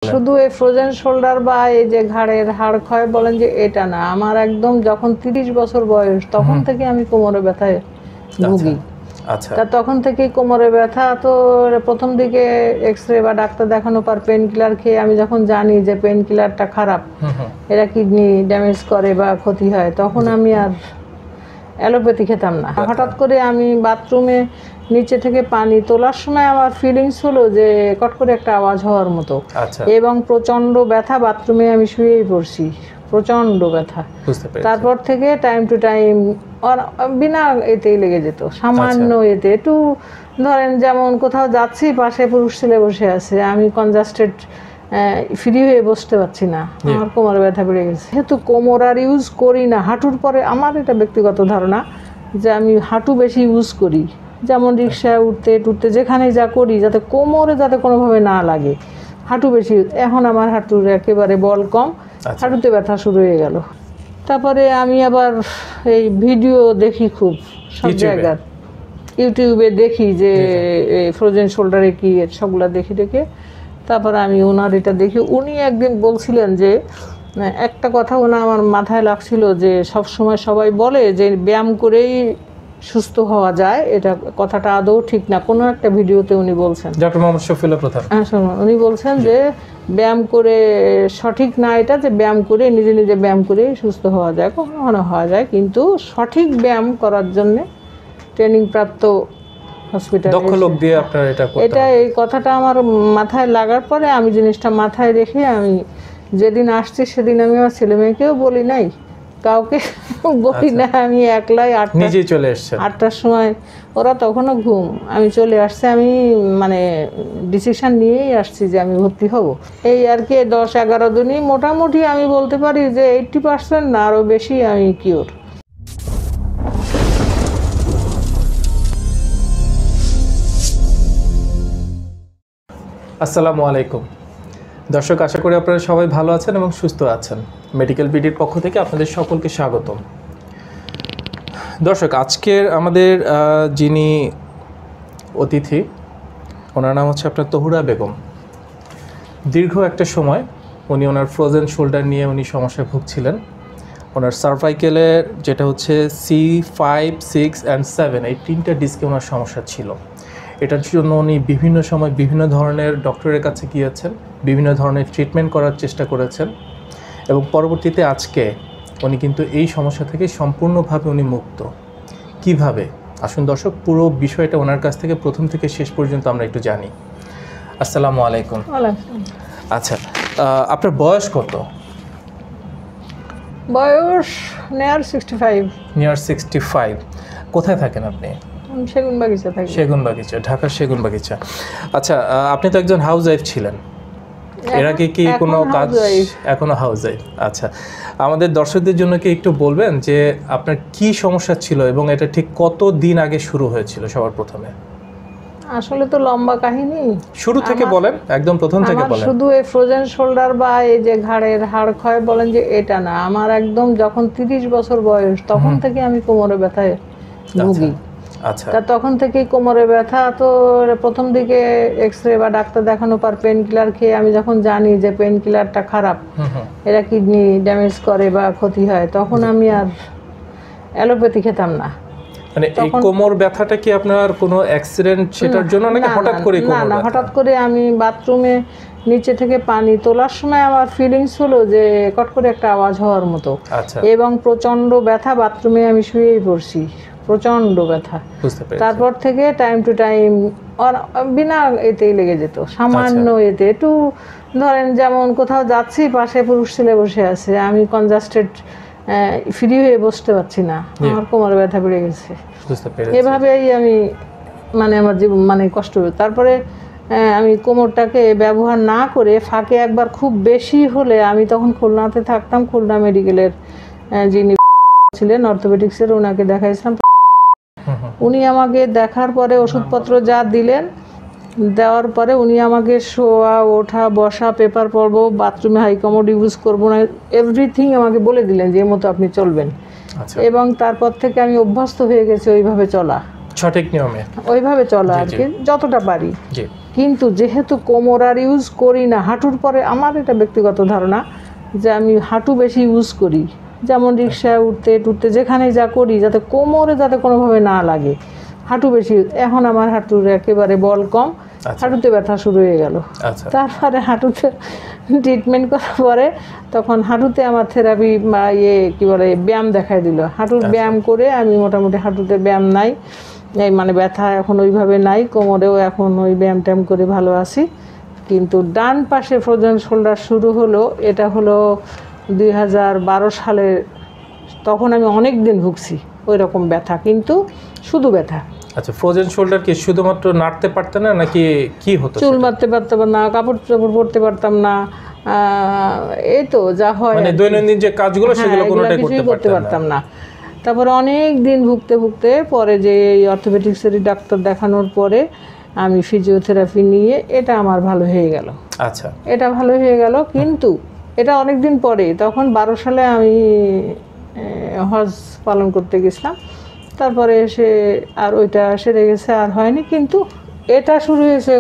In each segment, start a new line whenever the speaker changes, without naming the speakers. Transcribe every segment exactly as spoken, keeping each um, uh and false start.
শুধু এই frozen shoulder বা এই যে ঘাড়ের হাড় ক্ষয় বলেন যে এটা না, আমার একদম যখন তিরিশ বছর বয়স তখন থেকে আমি কোমরে ব্যথায় ভুগি।
আচ্ছা,
তা তখন থেকেই কোমরে ব্যথা। তো প্রথম দিকে এক্সরে বা ডাক্তার দেখানো পর পেন কিলার খেয়ে আমি যখন জানি যে পেন কিলারটা খারাপ, এরা কিডনি ড্যামেজ করে বা ক্ষতি হয়, তখন আমি আর অ্যালোপ্যাথি খেতাম না। হঠাৎ করে আমি বাথরুমে নিচে থেকে পানি তোলার সময় আমার ফিলিংস হলো যে কট করে একটা আওয়াজ হওয়ার মতো, এবং প্রচন্ড ব্যথা। বাথরুমে আমি শুয়েই পড়ছি, প্রচন্ড ব্যথা। তারপর থেকে টাইম টু টাইম বিনা এতেই লেগে যেত, সামান্য এতে একটু ধরেন যেমন কোথাও যাচ্ছি পাশে পুরুষ ছেলে বসে আছে, আমি কনজাস্টেড ফ্রি হয়ে বসতে পারছি না, আমার কোমরে ব্যথা বেড়ে গেছে। যেহেতু কোমর আর ইউজ করি না, হাঁটুর পরে আমার এটা ব্যক্তিগত ধারণা যে আমি হাঁটু বেশি ইউজ করি, যেমন রিক্সায় উঠতে টুটতে যেখানে যা করি যাতে কোমরে যাতে কোনোভাবে না লাগে, হাঁটু বেশি। এখন আমার হাঁটুর একেবারে বল কম, হাঁটুতে ব্যথা শুরু হয়ে গেল। তারপরে আমি আবার এই ভিডিও দেখি খুব সব জায়গার, ইউটিউবে দেখি যে ফ্রোজেন শোল্ডারে কি, সবগুলা দেখে দেখে তারপর আমি ওনার এটা দেখি। উনি একদিন বলছিলেন যে একটা কথা ওনা আমার মাথায় লাগছিল যে সব সময় সবাই বলে যে ব্যায়াম করেই সুস্থ হওয়া যায়, এটা কথাটা আদৌ ঠিক না। কোনো একটা ভিডিওতে উনি বলছেন,
ডক্টর মোহাম্মদ শফিউল্লাহ প্রধান,
হ্যাঁ শুনুন, উনি বলছেন যে ব্যায়াম করে সঠিক না এটা, যে ব্যায়াম করে নিজে নিজে ব্যায়াম করেই সুস্থ হওয়া যায়, কখনো কখনো হওয়া যায়, কিন্তু সঠিক ব্যায়াম করার জন্য ট্রেনিং প্রাপ্ত হসপিটাল
দক্ষ লোক দিয়ে আপনার এটা করতে হবে।
এটা এই কথাটা আমার মাথায় লাগার পরে আমি জিনিসটা মাথায় রেখে আমি যেদিন আসছি সেদিন আমি আমার ছেলে মেয়েকেও বলি নাই, কাউকে বলি না, আমি একলাই আটটা
নিজেই চলে এসেছেন।
আটটার সময়, ওরা তখনও ঘুম, আমি চলে আসছি। আমি মানে ডিসিশন নিয়েই আসছি যে আমি ভর্তি হব। এই আর কি দশ এগারো দিনই মোটামুটি আমি বলতে পারি যে এইট্টি পার্সেন্ট না আরও বেশি আমি কিওর।
আসসালামু আলাইকুম দর্শক, আশা করি আপনারা সবাই ভালো আছেন এবং সুস্থ আছেন। মেডিকেল পিডির পক্ষ থেকে আপনাদের সকলকে স্বাগতম। দর্শক, আজকের আমাদের যিনি অতিথি, ওনার নাম হচ্ছে আপনার তহুরা বেগম। দীর্ঘ একটা সময় উনি ওনার ফ্রোজেন শোল্ডার নিয়ে উনি সমস্যায় ভুগছিলেন। ওনার সার্ভাইকেলের যেটা হচ্ছে C five six and seven এই তিনটা ডিস্কে ওনার সমস্যা ছিল। এটার জন্য উনি বিভিন্ন সময় বিভিন্ন ধরনের ডক্টরের কাছে গিয়েছেন, বিভিন্ন ধরনের ট্রিটমেন্ট করার চেষ্টা করেছেন, এবং পরবর্তীতে আজকে উনি কিন্তু এই সমস্যা থেকে সম্পূর্ণভাবে উনি মুক্ত। কিভাবে? আসুন দর্শক, পুরো বিষয়টা ওনার কাছ থেকে প্রথম থেকে শেষ পর্যন্ত আমরা একটু জানি। আসসালামু আলাইকুম। আচ্ছা, আপনার বয়স কত?
বয়স near sixty five.
Near sixty five. কোথায় থাকেন আপনি?
সেগুন বাগিচা থাকি।
সেগুন বাগিচা, ঢাকার সেগুন বাগিচা। আচ্ছা, আপনি তো একজন হাউস ওয়াইফ ছিলেন, এর আগে কি কোনো কাজ? এখনো হাউস ওয়াইফ। আচ্ছা, আমাদের দর্শকদের জন্য কি একটু বলবেন যে আপনার কি সমস্যা ছিল এবং এটা ঠিক কত দিন আগে শুরু হয়েছিল? সবার প্রথমে
আসলে তো লম্বা কাহিনী,
শুরু থেকে বলেন, একদম প্রথম থেকে বলেন।
শুধু এই ফ্রোজেন শোল্ডার বা এই যে ঘাড়ের হাড় ক্ষয় বলেন যে এটা না, আমার একদম যখন তিরিশ বছর বয়স তখন থেকে আমি কোমরে ব্যথায় ভুগি।
আচ্ছা,
তা তখন থেকেই কোমরে ব্যথা। তো প্রথম দিকে এক্সরে বা ডাক্তার দেখানো পর পেন কিলার খেয়ে আমি যখন জানি যে পেন কিলারটা খারাপ, এরা কিডনি ড্যামেজ করে বা ক্ষতি হয়, তখন আমি আর অ্যালোপ্যাথি খেতাম না।
মানে এই কোমর ব্যথাটা কি আপনার কোনো অ্যাক্সিডেন্ট সেটার জন্য নাকি হঠাৎ করে কোমর ব্যথা?
না, হঠাৎ করে আমি বাথরুমে নিচে থেকে পানি তোলার সময় আমার ফিলিংস হলো যে কট করে একটা আওয়াজ হওয়ার মতো, এবং প্রচন্ড ব্যথা। বাথরুমে আমি শুয়েই পড়ছি, প্রচন্ড ব্যথা। তারপর থেকে টাইম টু টাইম বিনা এতেই লেগে যেত, সামান্য এতে একটু ধরেন যেমন কোথাও যাচ্ছি পাশে পুরুষ ছেলে বসে আছে, আমি কনজাস্টেড ফ্রি হয়ে বসতে পারছি না, আমার কোমরে ব্যথা বেড়ে গেছে। এভাবেই আমি মানে আমার জীবন মানে কষ্ট। তারপরে আমি কোমরটাকে ব্যবহার না করে ফাঁকে একবার খুব বেশি হলে আমি তখন খুলনাতে থাকতাম, খুলনা মেডিকেলের যিনি ছিলেন অর্থোপেডিক্সের, ওনাকে দেখাইছিলাম। উনি আমাকে দেখার পরে ওষুধপত্র যা দিলেন, দেওয়ার পরে উনি আমাকে শোয়া ওঠা বসা, পেপার পড়বো, বাথরুমে হাই কমোড ইউজ করবো না, এভরিথিং আমাকে বলে দিলেন যে মতো আপনি চলবেন। এবং তারপর থেকে আমি অভ্যস্ত হয়ে গেছি ওইভাবে চলা,
সঠিক নিয়মে ওইভাবে
চলা আর কি, যতটা পারি। কিন্তু যেহেতু কোমর আর ইউজ করি না, হাঁটুর পরে আমার এটা ব্যক্তিগত ধারণা যে আমি হাঁটু বেশি ইউজ করি, যেমন রিক্সায় উঠতে টুটতে যেখানে যা করি যাতে কোমরে যাতে কোনোভাবে না লাগে, হাঁটু বেশি। এখন আমার হাঁটুর একেবারে বল কম, হাঁটুতে ব্যথা শুরু হয়ে গেল। তারপরে হাঁটুতে ট্রিটমেন্ট করার পরে তখন হাঁটুতে আমার থেরাপি বা ইয়ে কী বলে ব্যায়াম দেখাই দিল। হাঁটুর ব্যায়াম করে আমি মোটামুটি হাঁটুতে ব্যায়াম নাই, এই মানে ব্যথা এখন ওইভাবে নাই, কোমরেও এখন ওই ব্যায়াম ট্যায়াম করে ভালো আছি। কিন্তু ডান পাশে ফ্রোজেন শোল্ডার শুরু হলো, এটা হলো দুই হাজার বারো সালে। তখন আমি অনেক দিন ভুগছি ওই রকম ব্যথা, কিন্তু শুধু ব্যথা।
আচ্ছা, ফ্রোজেন শোল্ডার কি শুধুমাত্র নাড়তে পারতেন না নাকি কি হতো?
চুল বাঁধতে পারতাম না, কাপড় চাপড় পরতে পারতাম না, এই তো যা হয়
মানে দৈনন্দিন যে কাজগুলো সেগুলো কোনোটাই করতে
পারতাম না। তারপরে অনেক দিন ভুগতে ভুগতে পরে যে এই অর্থোপেডিক্সের ডাক্তার দেখানোর পরে আমি ফিজিওথেরাপি নিয়ে এটা আমার ভালো হয়ে গেল।
আচ্ছা,
এটা ভালো হয়ে গেল, কিন্তু এটা অনেক দিন পরে, তখন বারো সালে আমি হজ পালন করতে গেছিলাম, তারপরে এসে আর ওইটা সেরে গেছে, আর হয়নি। কিন্তু এটা শুরু হয়েছে,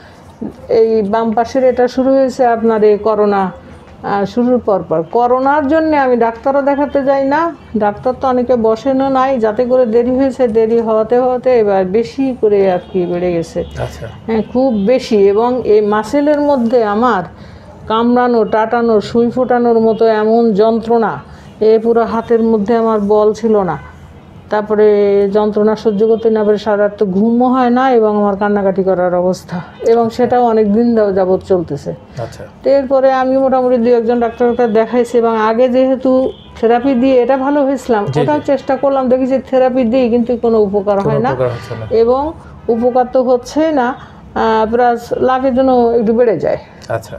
এই বাম পাশের এটা শুরু হয়েছে আপনার এই করোনা শুরুর পর পর। করোনার জন্য আমি ডাক্তারও দেখাতে যাই না, ডাক্তার তো অনেকে বসেনও নাই, যাতে করে দেরি হয়েছে, দেরি হওয়াতে হওয়াতে এবার বেশি করে আর কি বেড়ে গেছে, হ্যাঁ খুব বেশি। এবং এই মাসেলের মধ্যে আমার কামড়ানো, টাটানো, সুই ফোটানোর মতো এমন যন্ত্রণা, এ পুরো হাতের মধ্যে আমার বল ছিল না। তারপরে যন্ত্রণা সহ্য করতে না পারে সারা রাত তো ঘুমও হয় না, এবং আমার কান্নাকাটি করার অবস্থা, এবং সেটাও অনেক দিন যাবৎ চলতেছে। তো এরপরে আমি মোটামুটি দু একজন ডাক্তার দেখাইছি, এবং আগে যেহেতু থেরাপি দিয়ে এটা ভালো হয়েছিলাম, ওটাও চেষ্টা করলাম, দেখি যে থেরাপি দিই কিন্তু কোনো উপকার হয় না, এবং উপকার তো হচ্ছেই না, প্লাস লাভের জন্য একটু বেড়ে যায়।
আচ্ছা,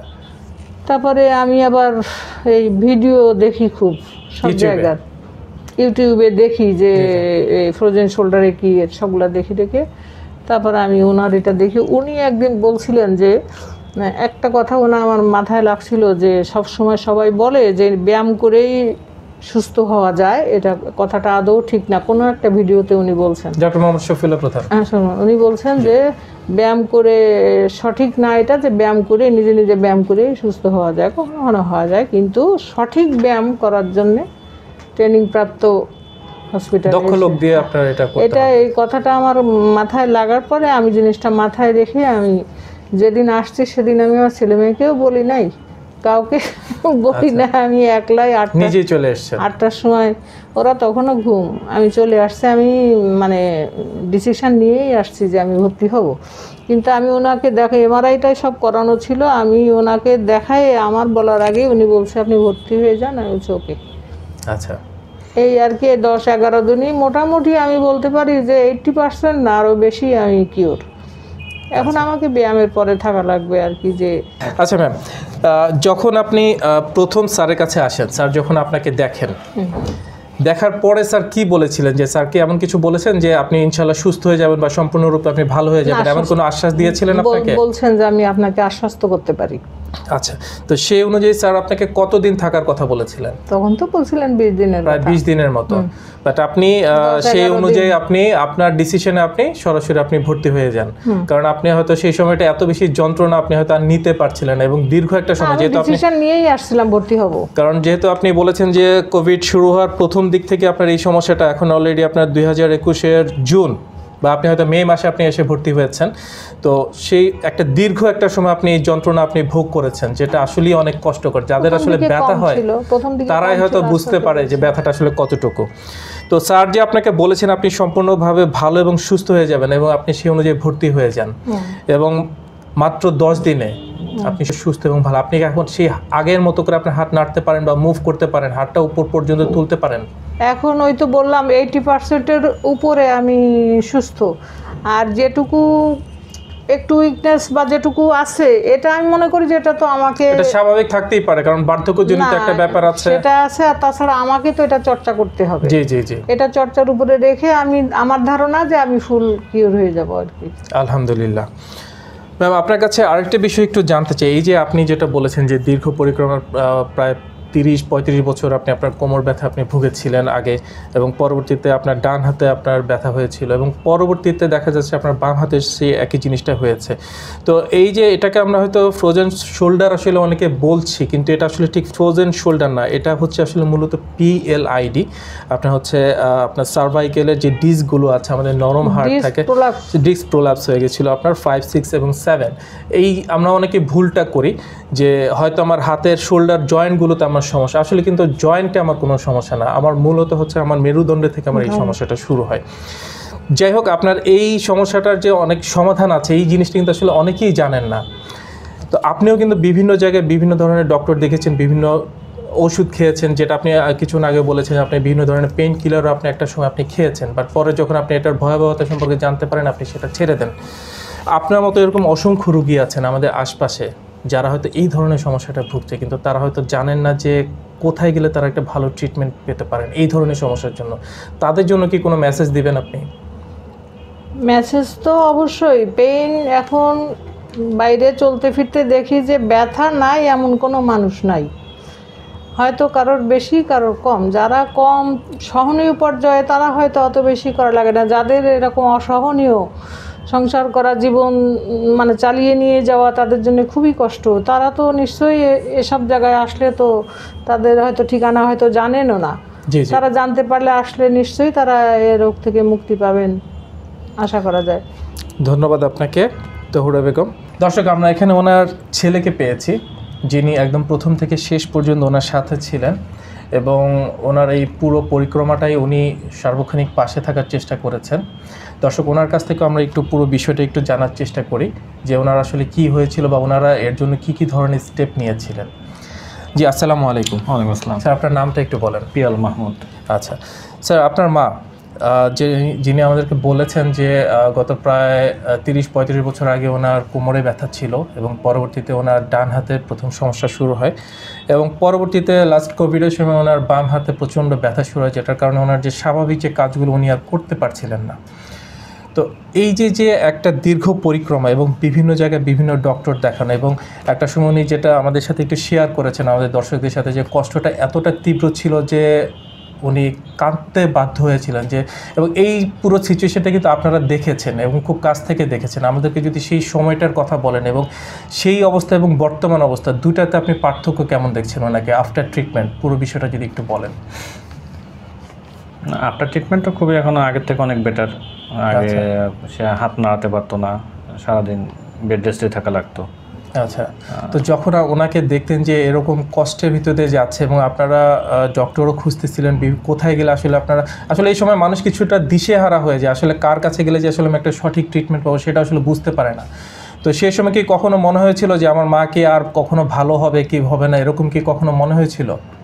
তারপরে আমি আবার এই ভিডিও দেখি খুব সব জায়গার, ইউটিউবে দেখি যে ফ্রোজেন শোল্ডারে কি, সবগুলো দেখি দেখে তারপরে আমি ওনার এটা দেখি। উনি একদিন বলছিলেন যে একটা কথা ওনার আমার মাথায় লাগছিল, যে সব সময় সবাই বলে যে ব্যায়াম করেই সুস্থ হওয়া যায়, এটা কথাটা আদৌ ঠিক না। কোনো একটা ভিডিওতে উনি বলছেন,
ডক্টর মোহাম্মদ শফিউল্লাহ প্রধান,
হ্যাঁ শুনুন, উনি বলছেন যে ব্যায়াম করে সঠিক না এটা, যে ব্যায়াম করে নিজে নিজে ব্যায়াম করে সুস্থ হওয়া যায়, কখনো কখনো হওয়া যায়, কিন্তু সঠিক ব্যায়াম করার জন্যে ট্রেনিং প্রাপ্ত হসপিটাল
দক্ষ লোক দিয়ে আপনার এটা করতে হবে।
এটা এই কথাটা আমার মাথায় লাগার পরে আমি জিনিসটা মাথায় রেখে আমি যেদিন আসছি সেদিন আমি আমার ছেলে মেয়েকেও বলি নাই, কাউকে বলি না, আমি একলাই আটটা
নিজেই চলে এসেছি
আটটার সময়, ওরা তখনও ঘুম, আমি চলে আসছি। আমি মানে ডিসিশন নিয়েই আসছি যে আমি ভর্তি হব, কিন্তু আমি ওনাকে দেখে এমআরআইটাই সব করানো ছিল, আমি ওনাকে দেখাই আমার বলার আগে উনি বলছে আপনি ভর্তি হয়ে যান। আমি বলছি ওকে।
আচ্ছা,
এই আর কি দশ এগারো দিনই মোটামুটি আমি বলতে পারি যে এইটটি পার্সেন্ট না আরও বেশি আমি কিওর। এখন আমাকে ব্যায়ামের পরে থাকা লাগবে আর কি। যে
আচ্ছা ম্যাম, যখন আপনি প্রথম স্যারের কাছে আসেন, স্যার যখন আপনাকে দেখেন, দেখার পরে স্যার কি বলেছিলেন? যে স্যার কি এমন কিছু বলেছেন যে আপনি ইনশাআল্লাহ সুস্থ হয়ে যাবেন বা সম্পূর্ণরূপে আপনি ভালো হয়ে যাবেন, এমন কোনো আশ্বাস দিয়েছিলেন আপনাকে?
বলছেন যে আমি আপনাকে আশ্বস্ত করতে পারি।
আচ্ছা, তো সেই অনুযায়ী স্যার আপনাকে কতদিন থাকার কথা বলেছিলেন?
তখন তো বলছিলেন বিশ দিনের,
প্রায় বিশ দিনের মতো। বাট আপনি সেই অনুযায়ী আপনি আপনার ডিসিশনে আপনি সরাসরি আপনি ভর্তি হয়ে যান, কারণ আপনি হয়তো সেই সময়টা এত বেশি যন্ত্রণা আপনি হয়তো আর নিতে পারছিলেন না, এবং দীর্ঘ একটা সময় যেহেতু আপনি
ডিসিশন নিয়েই আসছিলাম ভর্তি হব,
কারণ যেহেতু আপনি বলেছেন যে কোভিড শুরু হওয়ার প্রথম দিক থেকে আপনার এই সমস্যাটা, এখন অলরেডি আপনার দুই হাজার একুশের জুন বা আপনি হয়তো মে মাসে আপনি এসে ভর্তি হয়েছেন, তো সেই একটা দীর্ঘ একটা সময় আপনি এই যন্ত্রণা আপনি ভোগ করেছেন, যেটা আসলেই অনেক কষ্টকর। যাদের আসলে ব্যথা হয় তারাই হয়তো বুঝতে পারে যে ব্যথাটা আসলে কতটুকু। তো স্যার যে আপনাকে বলেছেন আপনি সম্পূর্ণভাবে ভালো এবং সুস্থ হয়ে যাবেন, এবং আপনি সেই অনুযায়ী ভর্তি হয়ে যান, এবং মাত্র দশ দিনে আপনি সুস্থ এবং ভালো। আপনি এখন সেই আগের মতো করে আপনার হাত নাড়তে পারেন বা মুভ করতে পারেন, হাতটা উপর পর্যন্ত তুলতে পারেন।
এখন ওই তো বললাম এইটি পার্সেন্টের উপরে আমি সুস্থ, আর যেটুকু একটু উইকনেস বা যেটুকু আছে এটা আমি মনে করি যে এটা তো আমাকে,
এটা স্বাভাবিক থাকতেই পারে, কারণ বার্ধক্যজনিত একটা ব্যাপার আছে,
সেটা আছে। আর তাছাড়া আমাকে তো এটা চর্চা করতে হবে।
জি জি জি,
এটা চর্চার উপরে রেখে আমি, আমার ধারণা যে আমি ফুল কিওর হয়ে যাব আর কি,
আলহামদুলিল্লাহ। ম্যাম, আপনার কাছে আরেকটা বিষয় একটু জানতে চাই। এই যে আপনি যেটা বলেছেন যে দীর্ঘ পরিক্রমার প্রায় তিরিশ পঁয়ত্রিশ বছর আপনি আপনার কোমর ব্যথা আপনি ভুগেছিলেন আগে, এবং পরবর্তীতে আপনার ডান হাতে আপনার ব্যথা হয়েছিল, এবং পরবর্তীতে দেখা যাচ্ছে আপনার বাম হাতে সেই একই জিনিসটা হয়েছে। তো এই যে এটাকে আমরা হয়তো ফ্রোজেন শোল্ডার আসলে অনেকে বলছি, কিন্তু এটা আসলে ঠিক ফ্রোজেন শোল্ডার না, এটা হচ্ছে আসলে মূলত পিএলআইডি। আপনার হচ্ছে আপনার সার্ভাইকেলের যে ডিস্কগুলো আছে, আমাদের নরম হাড় থাকে, ডিস্ক প্রোলাপস হয়ে গেছিলো আপনার ফাইভ সিক্স এবং সেভেন। এই আমরা অনেকে ভুলটা করি যে হয়তো আমার হাতের শোল্ডার জয়েন্টগুলোতে আমার সমস্যা, আসলে কিন্তু জয়েন্টে আমার কোনো সমস্যা না, আমার মূলত হচ্ছে আমার মেরুদণ্ড থেকে আমার এই সমস্যাটা শুরু হয়। যাই হোক, আপনার এই সমস্যাটার যে অনেক সমাধান আছে এই জিনিসটা কিন্তু আসলে অনেকেই জানেন না। তো আপনিও কিন্তু বিভিন্ন জায়গায় বিভিন্ন ধরনের ডক্টর দেখেছেন, বিভিন্ন ওষুধ খেয়েছেন, যেটা আপনি কিছুক্ষণ আগে বলেছেন আপনি বিভিন্ন ধরনের পেইন কিলারও আপনি একটা সময় আপনি খেয়েছেন, বাট পরে যখন আপনি এটার ভয়াবহতা সম্পর্কে জানতে পারেন আপনি সেটা ছেড়ে দেন। আপনার মতো এরকম অসংখ্য রুগী আছেন আমাদের আশপাশে যারা হয়তো এই ধরনের সমস্যাটা ভুগছে, কিন্তু তারা হয়তো জানেন না যে কোথায় গেলে তারা একটা ভালো ট্রিটমেন্ট পেতে পারেন এই ধরনের সমস্যার জন্য। তাদের জন্য কি কোনো মেসেজ দিবেন আপনি?
মেসেজ তো অবশ্যই। পেইন এখন বাইরে চলতে ফিরতে দেখি যে ব্যথা নাই এমন কোনো মানুষ নাই, হয়তো কারোর বেশি কারোর কম। যারা কম সহনীয় পর্যায়ে তারা হয়তো অত বেশি করা লাগে না, যাদের এরকম অসহনীয় সংসার করা, জীবন মানে চালিয়ে নিয়ে যাওয়া তাদের জন্য খুবই কষ্ট, তারা তো নিশ্চয়ই এসব জায়গায় আসলে তো তাদের হয়তো ঠিকানা হয়তো জানেনও না, তারা জানতে পারলে আসলে নিশ্চয়ই তারা এ রোগ থেকে মুক্তি পাবেন আশা করা যায়।
ধন্যবাদ আপনাকে তহুরা বেগম। দর্শক, আমরা এখানে ওনার ছেলেকে পেয়েছি যিনি একদম প্রথম থেকে শেষ পর্যন্ত ওনার সাথে ছিলেন, এবং ওনার এই পুরো পরিক্রমাটাই উনি সার্বক্ষণিক পাশে থাকার চেষ্টা করেছেন। দর্শক, ওনার কাছ থেকে আমরা একটু পুরো বিষয়টা একটু জানার চেষ্টা করি যে ওনার আসলে কি হয়েছিল বা ওনারা এর জন্য কি কি ধরনের স্টেপ নিয়েছিলেন। জি, আসসালামু আলাইকুম।
ওয়ালাইকুম আসসালাম।
স্যার, আপনার নামটা একটু বলেন।
পিয়াল মাহমুদ।
আচ্ছা স্যার, আপনার মা যে যিনি আমাদেরকে বলেছেন যে গত প্রায় তিরিশ পঁয়ত্রিশ বছর আগে ওনার কোমরে ব্যথা ছিল, এবং পরবর্তীতে ওনার ডান হাতে প্রথম সমস্যা শুরু হয়, এবং পরবর্তীতে লাস্ট কোভিডের সময় ওনার বাম হাতে প্রচণ্ড ব্যথা শুরু হয়, যেটার কারণে ওনার যে স্বাভাবিক যে কাজগুলো উনি আর করতে পারছিলেন না। তো এই যে যে একটা দীর্ঘ পরিক্রমা এবং বিভিন্ন জায়গায় বিভিন্ন ডক্টর দেখানো, এবং একটা সময় উনি যেটা আমাদের সাথে একটু শেয়ার করেছেন আমাদের দর্শকদের সাথে, যে কষ্টটা এতটা তীব্র ছিল যে উনি কাঁদতে বাধ্য হয়েছিলেন, যে এবং এই পুরো সিচুয়েশনটা কিন্তু আপনারা দেখেছেন এবং খুব কাছ থেকে দেখেছেন। আমাদেরকে যদি সেই সময়টার কথা বলেন এবং সেই অবস্থা এবং বর্তমান অবস্থা দুটাতে আপনি পার্থক্য কেমন দেখছেন ওনাকে আফটার ট্রিটমেন্ট, পুরো বিষয়টা যদি একটু বলেন।
আফটার ট্রিটমেন্ট তো খুবই এখন আগের থেকে অনেক বেটার। আগে সে হাত নাড়াতে পারতো না, সারাদিন বেড রেস্টে থাকা লাগতো।
আচ্ছা, তো যখন ওনাকে দেখতেন যে এরকম কষ্টের ভিতরে যাচ্ছে এবং আপনারা ডক্টরও খুঁজতেছিলেন কোথায় গেলে আসলে আপনারা আসলে এই সময় মানুষ কিছুটা দিশেহারা হয়ে যায়, আসলে কার কাছে গেলে যে আসলে আমি একটা সঠিক ট্রিটমেন্ট পাবো সেটা আসলে বুঝতে পারে না। তো সেই সময় কি কখনো মনে হয়েছিল যে আমার মা কি আর কখনো ভালো হবে কি হবে না, এরকম কি কখনো মনে হয়েছিল?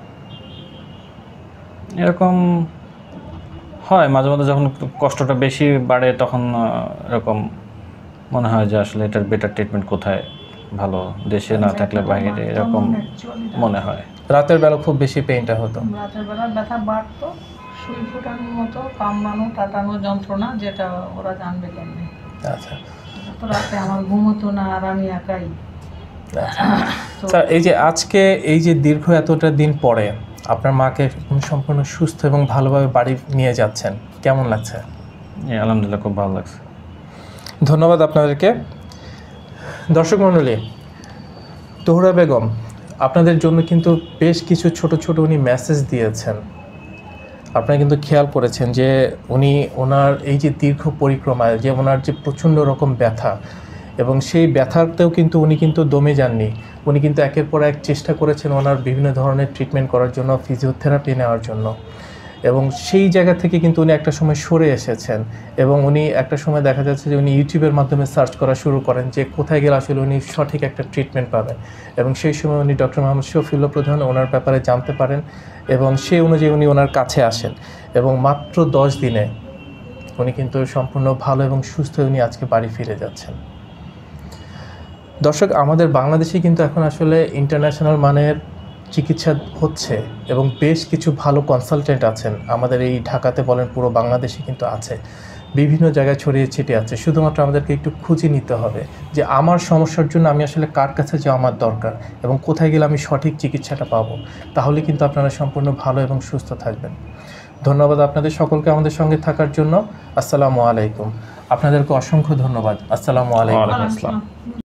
এরকম হয় মাঝে মাঝে, যখন কষ্টটা বেশি বাড়ে তখন এরকম মনে হয় যে আসলে এটার বেটার ট্রিটমেন্ট কোথায় ভালো, দেশে না থাকলে বাইরে, এরকম মনে হয়।
রাতের বেলা খুব বেশি পেইনটা হতো,
রাতের বেলা ব্যথা বাড়তো, সুই ফোটানোর মতো কামড়ানো টাটানো যন্ত্রণা, যেটা ওরা জানবে কেমনি।
আচ্ছা,
তো রাতে আমার ঘুমতো না আর আমি একাই।
স্যার, এই যে আজকে এই যে দীর্ঘ এতটা দিন পরে আপনার মাকে সম্পূর্ণ সুস্থ এবং ভালোভাবে বাড়ি নিয়ে যাচ্ছেন, কেমন লাগছে?
আলহামদুলিল্লাহ, খুব ভালো লাগছে।
ধন্যবাদ আপনাদেরকে। দর্শক মণ্ডলী, তহুরা বেগম আপনাদের জন্য কিন্তু বেশ কিছু ছোট ছোট উনি মেসেজ দিয়েছেন। আপনারা কিন্তু খেয়াল করেছেন যে উনি ওনার এই যে দীর্ঘ পরিক্রমায় যে ওনার যে প্রচণ্ড রকম ব্যথা, এবং সেই ব্যথাতেও কিন্তু উনি কিন্তু দমে যাননি, উনি কিন্তু একের পর এক চেষ্টা করেছেন ওনার বিভিন্ন ধরনের ট্রিটমেন্ট করার জন্য, ফিজিওথেরাপি নেওয়ার জন্য, এবং সেই জায়গা থেকে কিন্তু উনি একটা সময় সরে এসেছেন, এবং উনি একটা সময় দেখা যাচ্ছে যে উনি ইউটিউবের মাধ্যমে সার্চ করা শুরু করেন যে কোথায় গেলে আসলে উনি সঠিক একটা ট্রিটমেন্ট পাবেন, এবং সেই সময় উনি ডক্টর মোহাম্মদ শফিউল্লাহ প্রধান ওনার ব্যাপারে জানতে পারেন, এবং সেই অনুযায়ী উনি ওনার কাছে আসেন, এবং মাত্র দশ দিনে উনি কিন্তু সম্পূর্ণ ভালো এবং সুস্থ উনি আজকে বাড়ি ফিরে যাচ্ছেন। দর্শক, আমাদের বাংলাদেশে কিন্তু এখন আসলে ইন্টারন্যাশনাল মানের চিকিৎসা হচ্ছে, এবং বেশ কিছু ভালো কনসালটেন্ট আছেন আমাদের এই ঢাকাতে বলেন পুরো বাংলাদেশে কিন্তু আছে, বিভিন্ন জায়গায় ছড়িয়ে ছিটিয়ে আছে। শুধুমাত্র আমাদেরকে একটু খুঁজে নিতে হবে যে আমার সমস্যার জন্য আমি আসলে কার কাছে যাওয়া আমার দরকার এবং কোথায় গেলে আমি সঠিক চিকিৎসাটা পাবো। তাহলে কিন্তু আপনারা সম্পূর্ণ ভালো এবং সুস্থ থাকবেন। ধন্যবাদ আপনাদের সকলকে আমাদের সঙ্গে থাকার জন্য। আসসালামু আলাইকুম। আপনাদেরকে অসংখ্য ধন্যবাদ। আসসালামু আলাইকুম।
আসসালাম।